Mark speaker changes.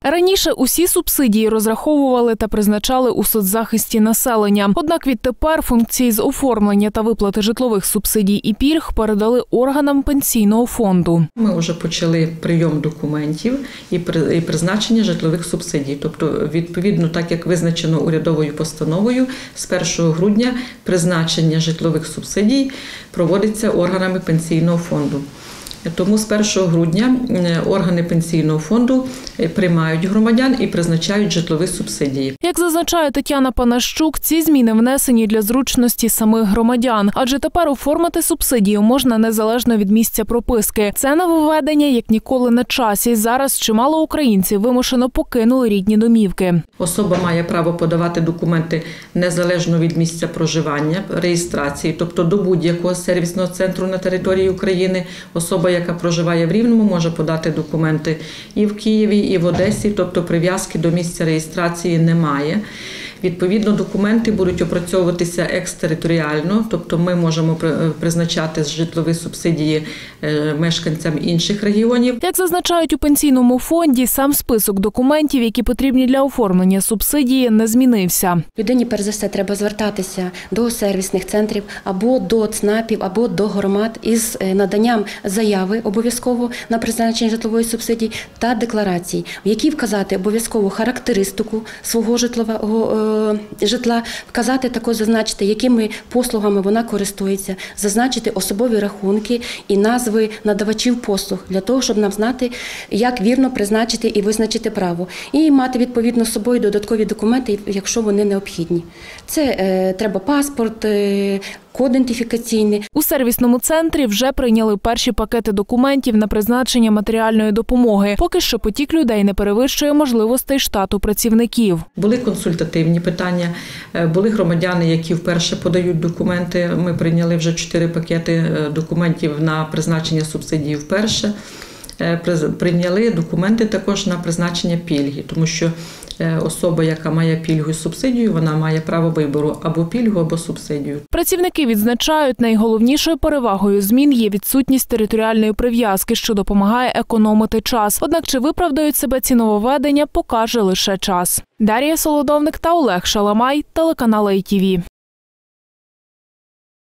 Speaker 1: Раніше усі субсидії розраховували та призначали у соцзахисті населення. Однак відтепер функції з оформлення та виплати житлових субсидій і пільг передали органам пенсійного фонду.
Speaker 2: Ми вже почали прийом документів і призначення житлових субсидій. Тобто, відповідно, так як визначено урядовою постановою, з 1 грудня призначення житлових субсидій проводиться органами пенсійного фонду. Тому з 1 грудня органи пенсійного фонду приймають громадян і призначають житлові субсидії.
Speaker 1: Як зазначає Тетяна Панащук, ці зміни внесені для зручності самих громадян. Адже тепер оформити субсидію можна незалежно від місця прописки. Це нововведення як ніколи на часі. Зараз чимало українців вимушено покинули рідні домівки.
Speaker 2: Особа має право подавати документи незалежно від місця проживання, реєстрації, тобто до будь-якого сервісного центру на території України. Особа, яка проживає в Рівному, може подати документи і в Києві, і в Одесі, тобто прив'язки до місця реєстрації немає. Відповідно, документи будуть опрацьовуватися екстериторіально, тобто ми можемо призначати житлові субсидії мешканцям інших регіонів.
Speaker 1: Як зазначають у пенсійному фонді, сам список документів, які потрібні для оформлення субсидії, не змінився.
Speaker 3: Людині, перш за все, треба звертатися до сервісних центрів або до ЦНАПів, або до громад із наданням заяви обов'язково на призначення житлової субсидії та декларації, в якій вказати обов'язково характеристику свого житла, вказати також, зазначити, якими послугами вона користується, зазначити особові рахунки і назви надавачів послуг, для того, щоб нам знати, як вірно призначити і визначити право. І мати відповідно з собою додаткові документи, якщо вони необхідні. Це треба паспорт, код ідентифікаційний.
Speaker 1: У сервісному центрі вже прийняли перші пакети документів на призначення матеріальної допомоги. Поки що потік людей не перевищує можливостей штату працівників.
Speaker 2: Були консультативні питання, були громадяни, які вперше подають документи. Ми прийняли вже 4 пакети документів на призначення субсидії вперше. Прийняли документи також на призначення пільги, тому що особа, яка має пільгу і субсидію, вона має право вибору або пільгу, або субсидію.
Speaker 1: Працівники відзначають, найголовнішою перевагою змін є відсутність територіальної прив'язки, що допомагає економити час. Однак чи виправдають себе ці нововведення, покаже лише час. Дар'я Солодовник та Олег Шаламай, телеканал ITV.